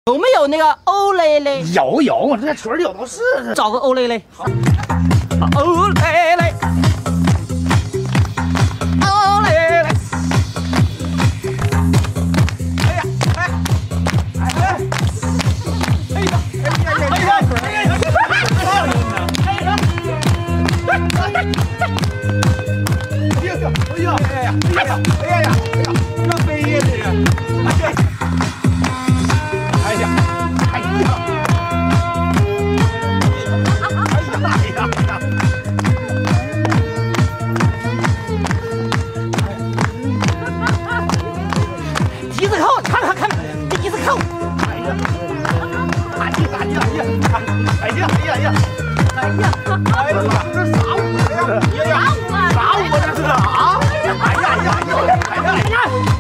有没有那个欧蕾蕾？ 有，我这群里有都是。 找个欧蕾蕾。好，欧蕾蕾，欧蕾蕾。哎呀，哎呀，哎呀，这飞呀这个！哎呀！ 笛子扣，看，笛子扣。哎呀，这啥舞呀？啥舞啊？这是啊？哎呀！